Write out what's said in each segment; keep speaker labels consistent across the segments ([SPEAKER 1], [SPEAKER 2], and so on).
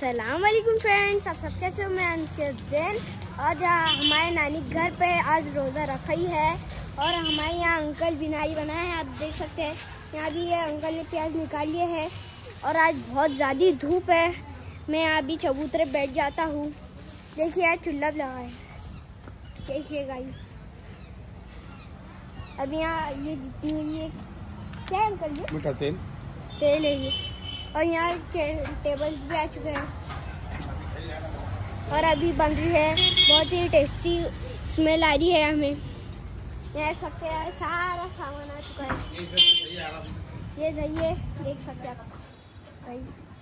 [SPEAKER 1] अस्सलाम वालेकुम फ्रेंड्स, आप सब कैसे हो? मैं अनसद जैन। आज हमारे नानी घर पे आज रोज़ा रखा ही है और हमारे यहाँ अंकल बिनाई बनाए हैं। आप देख सकते हैं यहाँ भी ये अंकल ने प्याज निकाल लिए है और आज बहुत ज़्यादा धूप है। मैं यहाँ भी चबूतरे बैठ जाता हूँ। देखिए यार चूल्हा लगा है, देखिए गाइस। अब यहाँ ये जितनी ये क्या है अंकल, ये
[SPEAKER 2] मीठा तेल
[SPEAKER 1] है ये। और यहाँ टेबल्स भी आ चुके हैं और अभी बन रही है। बहुत ही टेस्टी स्मेल आ रही है हमें। देख सकते हैं सारा सामान आ चुका है। ये दही देख सकते हैं आप,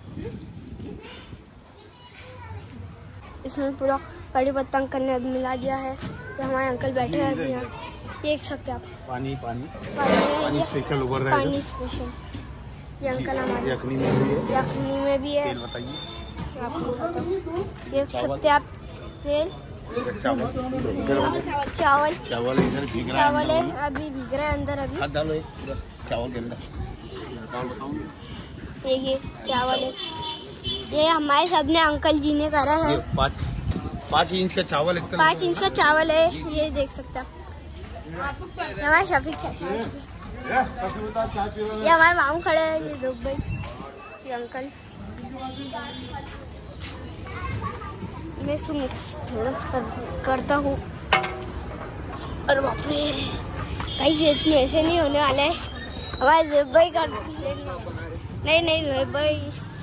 [SPEAKER 1] इसमें पूरा कड़ी पत्ता अंकल ने मिला दिया है। तो हमारे अंकल बैठे हैं अभी यहाँ, देख सकते हैं आप।
[SPEAKER 2] पानी
[SPEAKER 1] स्पेशल उबर रहा है, पानी स्पेशल। ये अंकल हमारे यखनी में भी है।
[SPEAKER 2] तेल बताइए,
[SPEAKER 1] देख सकते हैं आप। तेल, चावल
[SPEAKER 2] इधर भीग रहा
[SPEAKER 1] है, अभी भीग रहा है अंदर। अभी
[SPEAKER 2] हाथ डालो चावल के अंदर।
[SPEAKER 1] ये चावल है, ये हमारे सबने अंकल जी ने करा है।
[SPEAKER 2] 5 इंच का चावल,
[SPEAKER 1] 5 इंच का चावल है। ये देख सकते हैं हमारे शफीक चाचा, ये हमारे मामू खड़े हैं, ये जोक भाई, ये अंकल। मैं इसको मिक्स थोड़ा सा करता हूँ। और बाप रे गाइस, ये इतने ऐसे नहीं होने वाला है। हमारे जोक भाई कर नहीं जोक भाई।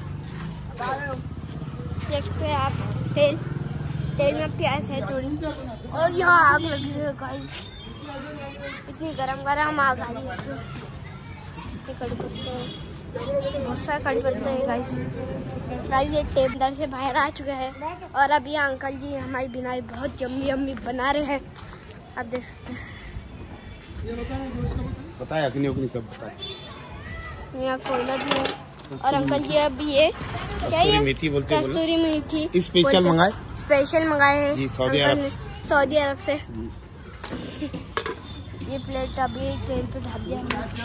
[SPEAKER 1] देखते हैं आप, तेल में प्याज है थोड़ी और यहाँ आग लगी है गाइस। इतनी गरम आग आ रही है इससे। कड़ी पत्ते, बहुत सारा कड़ी पत्ते है गाइस। ये टेप अंदर से बाहर आ चुके हैं और अभी अंकल जी हमारी बिनाई बहुत यम्मी बना रहे हैं। आप देख सकते हैं।
[SPEAKER 2] बताए अखनी सब बताए।
[SPEAKER 1] यहाँ कोयला भी है और अंकल जी अभी ये क्या है,
[SPEAKER 2] मेथी बोलते हैं,
[SPEAKER 1] कस्तूरी मेथी
[SPEAKER 2] स्पेशल मंगाए
[SPEAKER 1] है
[SPEAKER 2] जी
[SPEAKER 1] सऊदी अरब से। ये प्लेट अभी तेल पे ढक दिया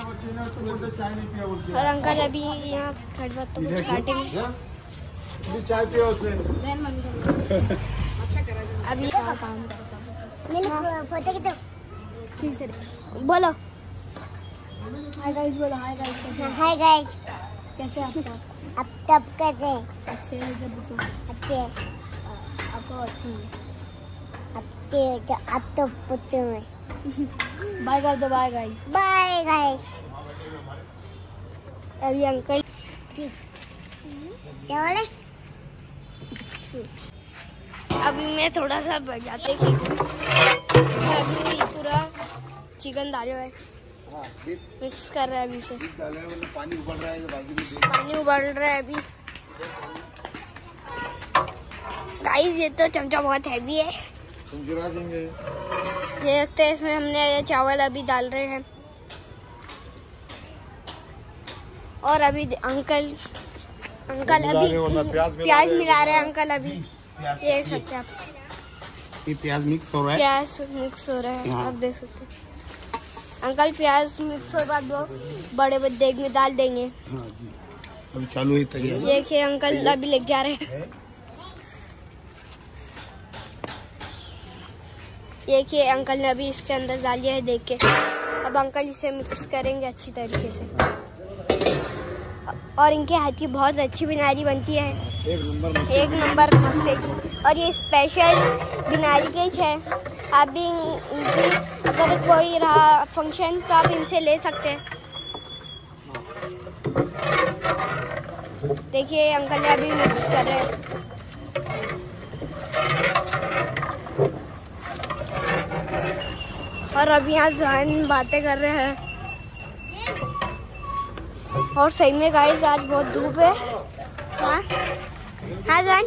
[SPEAKER 1] और अंकल अभी यहाँ खड़े पत्तों को काटेंगे। अभी काम बोलो हाय गाइस, बोलो हाय गाइस।
[SPEAKER 3] हाय गाइस,
[SPEAKER 1] कैसे आप?
[SPEAKER 3] अब तब कैसे?
[SPEAKER 1] अच्छे
[SPEAKER 3] अच्छे।
[SPEAKER 1] आपको अच्छे
[SPEAKER 3] अब तो पुत्र में
[SPEAKER 1] बाय कर दो। Bye guys,
[SPEAKER 3] bye guys.
[SPEAKER 1] अभी अंकल
[SPEAKER 3] क्या बोले?
[SPEAKER 1] अभी मैं थोड़ा सा बढ़ जाते अभी पूरा चिकन डाले हुए मिक्स कर रहा है अभी से।
[SPEAKER 2] पानी उबल
[SPEAKER 1] रहा है अभी गाइस। ये तो चमचा बहुत हैवी है,
[SPEAKER 2] गिरा देंगे।
[SPEAKER 1] ये लगता है इसमें हमने ये चावल अभी डाल रहे हैं और अभी अंकल अभी प्याज मिला रहे हैं। अंकल अभी देख सकते हैं आप,
[SPEAKER 2] ये प्याज मिक्स हो रहा है।
[SPEAKER 1] प्याज मिक्स हो रहा है, आप देख सकते हैं। अंकल प्याज मिक्स होने बाद वो बड़े देग में डाल देंगे।
[SPEAKER 2] हाँ जी, अभी चालू है तैयारी।
[SPEAKER 1] देखिए अंकल अभी लेके जा रहे हैं। देखिए अंकल ने अभी इसके अंदर डाल दिया है देख के। अब अंकल इसे मिक्स करेंगे अच्छी तरीके से और इनके हाथ की बहुत अच्छी बिनारी बनती है, एक नंबर मसले की। और ये स्पेशल बिनारी के ही है। आप भी इनकी अगर कोई रहा फंक्शन तो आप इनसे ले सकते हैं। देखिए अंकल ने अभी मिक्स कर रहे हैं और अभी यहाँ जॉन बातें कर रहे हैं। और सही में गाइस आज बहुत धूप है। हाँ जॉन,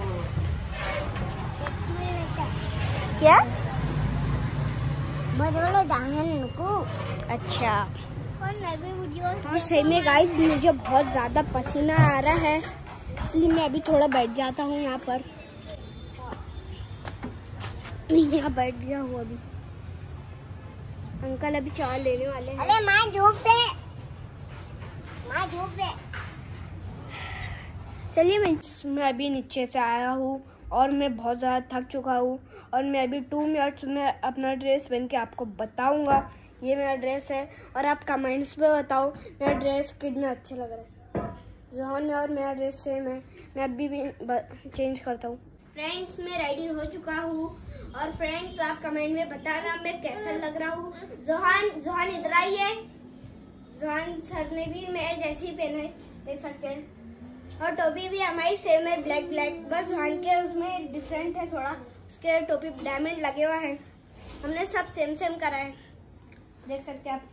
[SPEAKER 1] क्या अच्छा। और सही में गाइस मुझे बहुत ज़्यादा पसीना आ रहा है, इसलिए मैं अभी थोड़ा बैठ जाता हूँ यहाँ पर। यहाँ बैठ गया हूँ अभी। अंकल अभी चावल लेने वाले हैं।
[SPEAKER 3] अरे माँ धूप है।
[SPEAKER 1] चलिए मैं मैं अभी नीचे से आया हूँ और मैं बहुत ज़्यादा थक चुका हूँ और मैं अभी 2 मिनट्स में अपना ड्रेस पहन के आपको बताऊँगा। ये मेरा ड्रेस है और आप कमेंट्स में बताओ मेरा ड्रेस कितना अच्छा लग रहा है। जोहन में और मेरा ड्रेस सेम है, मैं अभी भी चेंज करता हूँ। फ्रेंड्स मैं रेडी हो चुका हूँ और फ्रेंड्स आप कमेंट में बताना मैं कैसा लग रहा हूँ। जोहन इधर आई है। जोहन सर ने भी मैं जैसे ही पहना है, देख सकते हैं। और टोपी भी हमारी सेम है, ब्लैक ब्लैक, बस जोहन के उसमें डिफरेंट है थोड़ा, उसके टोपी डायमंड लगे हुआ है। हमने सब सेम सेम करा है, देख सकते हैं आप।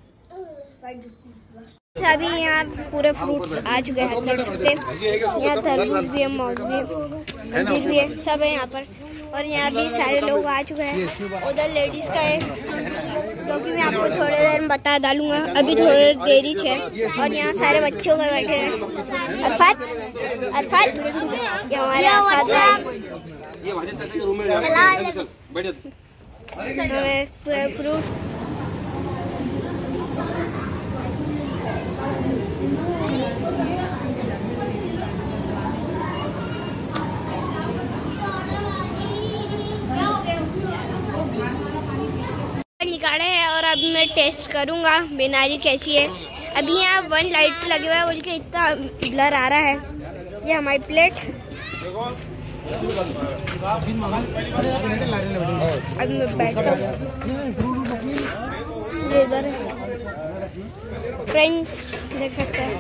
[SPEAKER 1] अभी यहाँ पूरे फ्रूट्स आ चुके हैं, देख सकते हैं। यहाँ तरबूज भी है, मौसमी भी है, अंजीर भी है, सब है यहाँ पर। और यहाँ भी सारे लोग आ चुके हैं। उधर लेडीज का है जो कि मैं आपको थोड़ी देर में बता डालूंगा, अभी थोड़ी देरी है। और यहाँ सारे बच्चों का बैठे हैं। अरफात ये हमारे अरफात है। पूरे फ्रूट निकाले हैं और अब मैं टेस्ट करूंगा बिनारी कैसी है। अभी यहाँ 1 लाइट लगे हुआ है बोल के इतना ब्लर आ रहा है। ये हमारी प्लेट, अब मैं बैठता हूँ, ये इधर है। फ्रेंड्स देख सकते हैं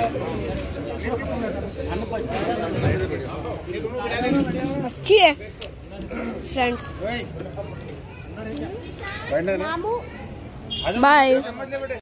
[SPEAKER 1] अच्छी है फ्रेंड्स। बाय।